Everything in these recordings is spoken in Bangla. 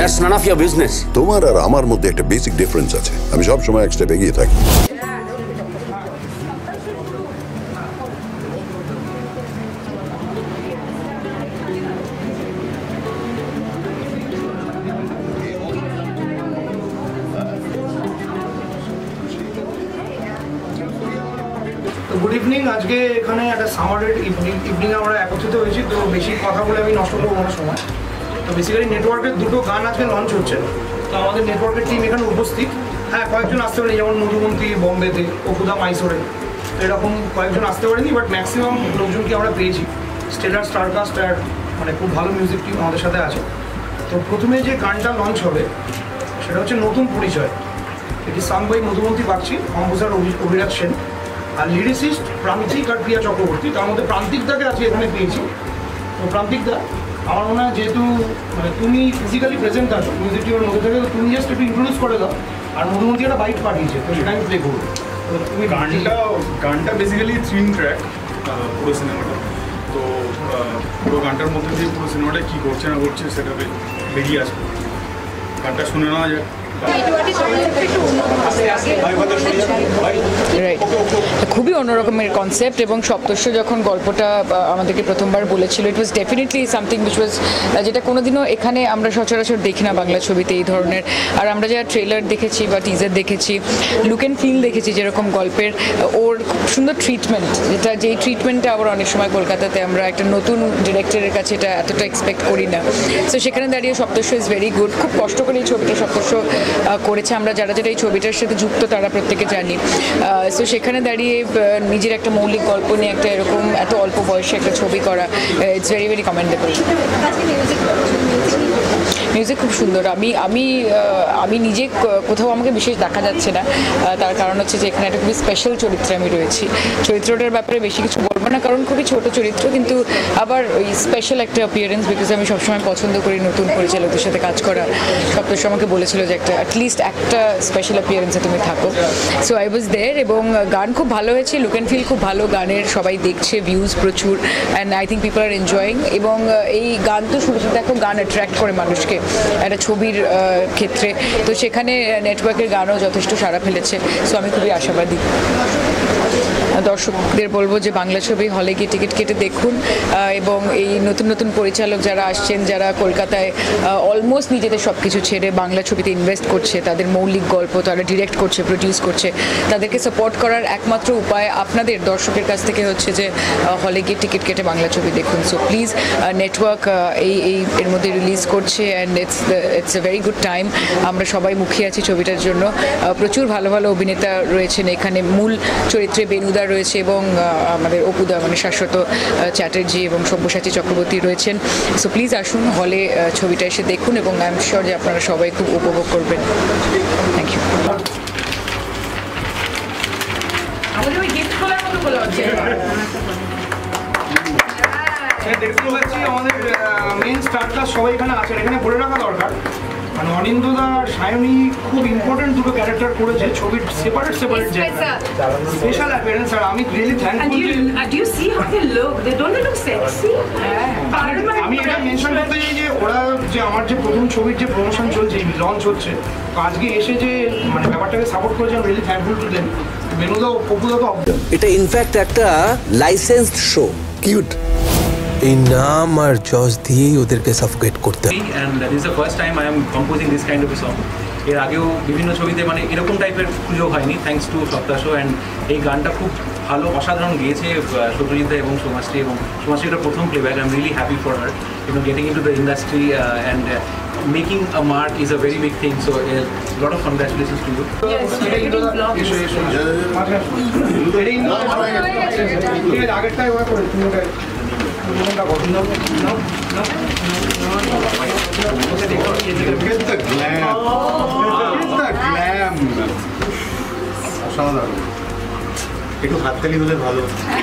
That's none of your business. তোমার আর আমার মধ্যে একটা বেসিক ডিফারেন্স আছে, আমি সব সময় এক স্টেপ এগিয়ে থাকি। Good evening. আজকে এখানে একটা সামারের ইভিনিং আমরা একত্রিত হয়েছি, তো বেশি কথা বলে আমি নষ্ট করবো না সময়। তো বেসিক্যালি নেটওয়ার্কের দুটো গান আজকে লঞ্চ হচ্ছে, তো আমাদের নেটওয়ার্কের টিম এখানে উপস্থিত। হ্যাঁ, কয়েকজন আসতে পারেনি, যেমন মধুমন্তী বোম্বেতে, অকুদা মাইসোরে, এরকম কয়েকজন আসতে পারেনি, বাট ম্যাক্সিমাম লোকজনকে আমরা পেয়েছি। স্টেলার স্টারকাস্ট আর মানে খুব ভালো মিউজিক টিম আমাদের সাথে আছে। তো প্রথমে যে গানটা লঞ্চ হবে সেটা হচ্ছে নতুন পরিচয়। এটি sung by Madhumanti Bagchi, composer Abhiraj Sen, আর লিরিসিস্ট প্রান্তিক আর প্রিয়া চক্রবর্তী। তার মধ্যে প্রান্তিকদাকে আজকে এখানে পেয়েছি। তো প্রান্তিকদা, আমার মনে হয় যেহেতু মানে তুমি ফিজিক্যালি প্রেজেন্ট আছো মিউজিক টিমের মধ্যে থেকে, তো তুমি জাস্ট একটু ইন্ট্রোডিউস করে দাও। আর মধুমন্তী একটা বাইক পাঠিয়েছে, তো সেটা আমি প্লে করবো। তুমি গানটা বেসিক্যালি থ্রিম ট্র্যাক পুরো সিনেমাটা। তো পুরো গানটার মধ্যে দিয়ে পুরো সিনেমাটা কী করছে না করছে সেটা বেরিয়ে আসবে। গানটা শুনে নেওয়া যায়। খুবই অন্যরকমের কনসেপ্ট, এবং সপ্তর্ষ যখন গল্পটা আমাদেরকে প্রথমবার বলেছিল, it was definitely something which was, যেটা কোনোদিনও এখানে আমরা সচরাচর দেখি না বাংলা ছবিতে এই ধরনের। আর আমরা যারা ট্রেলার দেখেছি বা টিজার দেখেছি, লুক অ্যান্ড ফিল দেখেছি যেরকম গল্পের, ওর খুব সুন্দর ট্রিটমেন্ট, যেই ট্রিটমেন্টটা আবার অনেক সময় কলকাতাতে আমরা একটা নতুন ডিরেক্টরের কাছে এটা এতটা এক্সপেক্ট করি না। তো সেখানে দাঁড়িয়ে সপ্তর্ষ ইজ ভেরি গুড। খুব কষ্ট করে এই ছবিটা সপ্তর্ষ করেছে। আমরা যারা যারা এই ছবিটার সাথে যুক্ত তারা প্রত্যেকে জানি। সো সেখানে দাঁড়িয়ে নিজের একটা মৌলিক গল্প নিয়ে একটা এরকম এত অল্প বয়সে একটা ছবি করা, it's very very commendable. Music খুব সুন্দর। আমি নিজে কোথাও আমাকে বিশেষ দেখা যাচ্ছে না, তার কারণ হচ্ছে যে এখানে একটা খুবই স্পেশাল চরিত্রে আমি রয়েছি। চরিত্রটার ব্যাপারে বেশি কিছু বলবো না, কারণ খুবই ছোট চরিত্র, কিন্তু আবার ওই স্পেশাল একটা অ্যাপিয়ারেন্স, বিকজ আমি সবসময় পছন্দ করি নতুন পরিচালকদের সাথে কাজ করা। সপ্তর্ষ আমাকে বলেছিল যে একটা অ্যাটলিস্ট একটা স্পেশাল অ্যাপিয়ারেন্সে তুমি থাকো। সো আই ওয়াজ দেয়ার, এবং গান খুব ভালো হয়েছে, লুক অ্যান্ড ফিল খুব ভালো, গানের সবাই দেখছে, ভিউজ প্রচুর, and I think people are enjoying. এবং এই গান তো শুরু থেকে দেখো, গান অ্যাট্রাক্ট করে মানুষকে একটা ছবির ক্ষেত্রে, তো সেখানে নেটওয়ার্কের গানও যথেষ্ট সাড়া ফেলেছে। সো আমি খুবই আশাবাদী। দর্শকদের বলবো যে বাংলা ছবি হলে গিয়ে টিকিট কেটে দেখুন, এবং এই নতুন নতুন পরিচালক যারা আসছেন, যারা কলকাতায় অলমোস্ট নিজেদের সব কিছু ছেড়ে বাংলা ছবিতে ইনভেস্ট করছে, তাদের মৌলিক গল্প তারা ডিরেক্ট করছে, প্রডিউস করছে, তাদেরকে সাপোর্ট করার একমাত্র উপায় আপনাদের দর্শকের কাছ থেকে হচ্ছে যে হলে গিয়ে টিকিট কেটে বাংলা ছবি দেখুন। সো প্লিজ, নেটওয়ার্ক এর মধ্যে রিলিজ করছে, and it's a very good time. আমরা সবাই মুখিয়ে আছি ছবিটার জন্য। প্রচুর ভালো ভালো অভিনেতা রয়েছেন এখানে, মূল চরিত্রে বেনুদা রয়েছে, এবং আমাদের অপুদা মানে শাশ্বত চ্যাটার্জি এবং সব্যসাচী চক্রবর্তী রয়েছেন। সো প্লিজ আসুন, হলে ছবিটা এসে দেখুন, এবং আই এম শিওর যে আপনারা সবাই খুব উপভোগ করবেন। Thank you. দেখতে পাচ্ছি আমাদের মেন স্টারকাস্ট সবাই এখানে আছেন। এখানে বলে রাখা দরকার, মানে অনিন্দদা আর সায়নী খুব ইম্পর্টেন্ট দুটো ক্যারেক্টার করেছে ছবির সেপারেট যে স্পেশাল অ্যাপিয়ারেন্স। আর আমি রিয়েলি থ্যাঙ্কফুল। আমি এটা মেনশন করতে চাই যে ওরা যে আমার যে প্রথম ছবির যে প্রমোশন চলছে, লঞ্চ হচ্ছে, তো আজকে এসে যে মানে ব্যাপারটাকে সাপোর্ট করেছে, আমি রিয়েলি থ্যাঙ্কফুল টু দেম। বেনুদা, পপুদা তো এটা ইনফ্যাক্ট একটা লাইসেন্সড শো। কিউট। এই নাম আর জজ দিয়েই ওদেরকে সাফোকেট করতে। And this is the first time I am composing this kind of a song. এর আগেও বিভিন্ন ছবিতে মানে এরকম টাইপের সুযোগ হয়নি, থ্যাঙ্কস টু সপ্তাহ। অ্যান্ড এই গানটা খুব ভালো, অসাধারণ গেয়েছে সত্যজিৎ এবং সোমাশ্রী, এবং সোমাশ্রীটা প্রথম playback. I am really happy for her, getting into the industry and making a mark is a very big thing, so a lot of congratulations to you. একটু হাততালি হলে ভালো।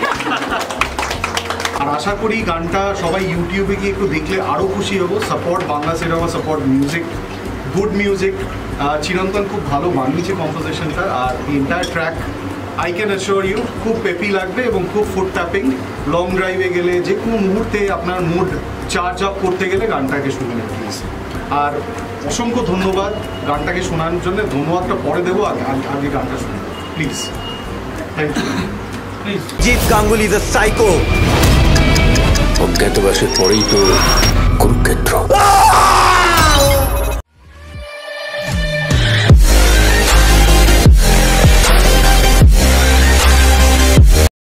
আর আশা করি গানটা সবাই ইউটিউবে গিয়ে একটু দেখলে আরও খুশি হবো। Support Bangla cinema, support music, good music. Chirantan খুব ভালো বানিয়েছে কম্পোজিশনটা, আর entire track I can assure you খুব পেপি লাগবে এবং খুব ফুড ট্যাপিং। লং ড্রাইভে গেলে যে কোনো মুহূর্তে আপনার মুড চার্জ আপ করতে গেলে গানটাকে শুনবেন প্লিজ। আর অসংখ্য ধন্যবাদ গানটাকে শোনানোর জন্য। ধন্যবাদটা পরে দেবো, আগে গানটা শুনুন please. Thank you. Jeet Ganguly the psycho. অজ্ঞাতবাসের পরেই তো কুরুক্ষেত্র।